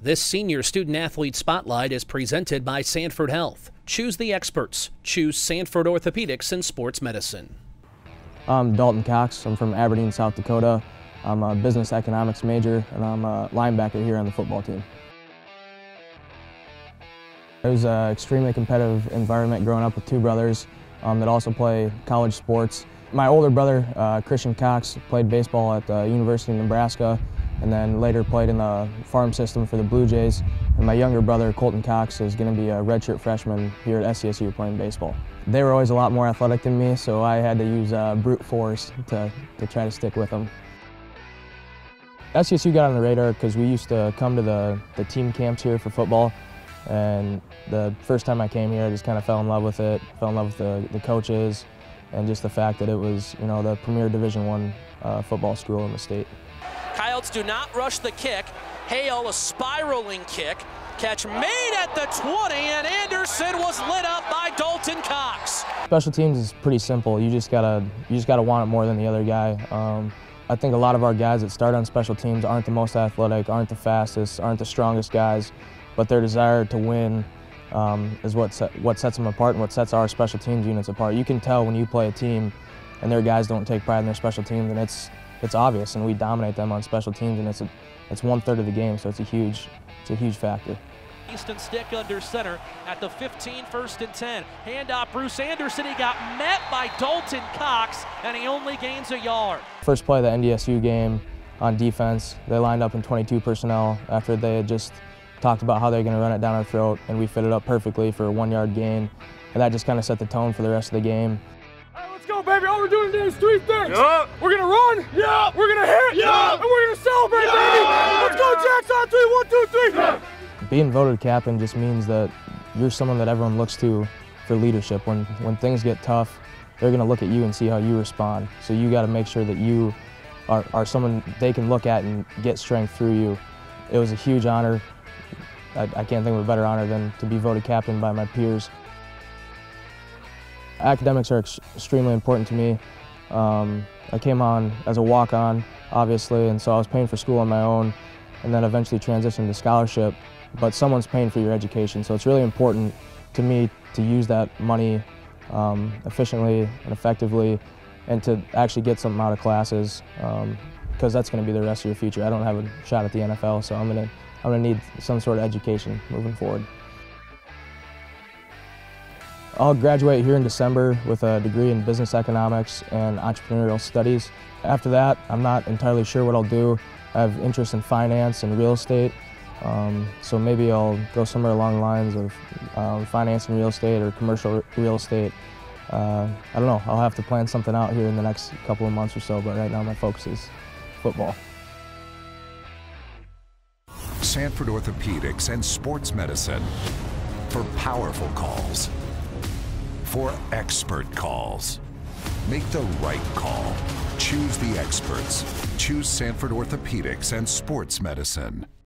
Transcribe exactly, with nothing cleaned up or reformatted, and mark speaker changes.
Speaker 1: This Senior Student Athlete Spotlight is presented by Sanford Health. Choose the experts. Choose Sanford Orthopedics and Sports Medicine.
Speaker 2: I'm Dalton Cox. I'm from Aberdeen, South Dakota. I'm a business economics major, and I'm a linebacker here on the football team. It was an extremely competitive environment growing up with two brothers um, that also play college sports. My older brother, uh, Christian Cox, played baseball at the University of Nebraska and then later played in the farm system for the Blue Jays. And my younger brother, Colton Cox, is going to be a redshirt freshman here at S C S U playing baseball. They were always a lot more athletic than me, so I had to use uh, brute force to, to try to stick with them. S C S U got on the radar because we used to come to the, the team camps here for football. And the first time I came here, I just kind of fell in love with it, fell in love with the, the coaches, and just the fact that it was, you know, the premier Division One uh, football school in the state.
Speaker 3: Coyotes do not rush the kick. Hale, a spiraling kick. Catch made at the twenty, and Anderson was lit up by Dalton Cox.
Speaker 2: Special teams is pretty simple. You just gotta, you just gotta want it more than the other guy. Um, I think a lot of our guys that start on special teams aren't the most athletic, aren't the fastest, aren't the strongest guys, but their desire to win um, is what, set, what sets them apart and what sets our special teams units apart. You can tell when you play a team and their guys don't take pride in their special teams, and it's, it's obvious, and we dominate them on special teams, and it's, a, it's one third of the game, so it's a huge, it's a huge factor.
Speaker 3: Easton stick under center at the fifteen, first and ten. Handoff Bruce Anderson, he got met by Dalton Cox, and he only gains a yard.
Speaker 2: First play of the N D S U game on defense, they lined up in twenty-two personnel after they had just talked about how they're going to run it down our throat, and we fit it up perfectly for a one-yard gain, and that just kind of set the tone for the rest of the game.
Speaker 4: All right, let's go, baby. All we're doing today is three things.
Speaker 5: Yep.
Speaker 4: We're going to run,
Speaker 5: Yep.
Speaker 4: we're going to hit,
Speaker 5: Yep.
Speaker 4: and we're going to celebrate,
Speaker 5: Yep.
Speaker 4: baby. Let's go, Jacks, on three, one, two, three. Yep.
Speaker 2: Being voted captain just means that you're someone that everyone looks to for leadership. When, when things get tough, they're going to look at you and see how you respond. So you got to make sure that you are, are someone they can look at and get strength through you. It was a huge honor. I, I can't think of a better honor than to be voted captain by my peers. Academics are ex extremely important to me. Um, I came on as a walk-on, obviously, and so I was paying for school on my own, and then eventually transitioned to scholarship. But someone's paying for your education, so it's really important to me to use that money um, efficiently and effectively, and to actually get something out of classes, um, because that's going to be the rest of your future. I don't have a shot at the N F L, so I'm going to I'm going to need some sort of education moving forward. I'll graduate here in December with a degree in business economics and entrepreneurial studies. After that, I'm not entirely sure what I'll do. I have interest in finance and real estate. Um, so maybe I'll go somewhere along the lines of um, finance and real estate or commercial real estate. Uh, I don't know, I'll have to plan something out here in the next couple of months or so, but right now my focus is football.
Speaker 6: Sanford Orthopedics and Sports Medicine for powerful calls, for expert calls. Make the right call. Choose the experts. Choose Sanford Orthopedics and Sports Medicine.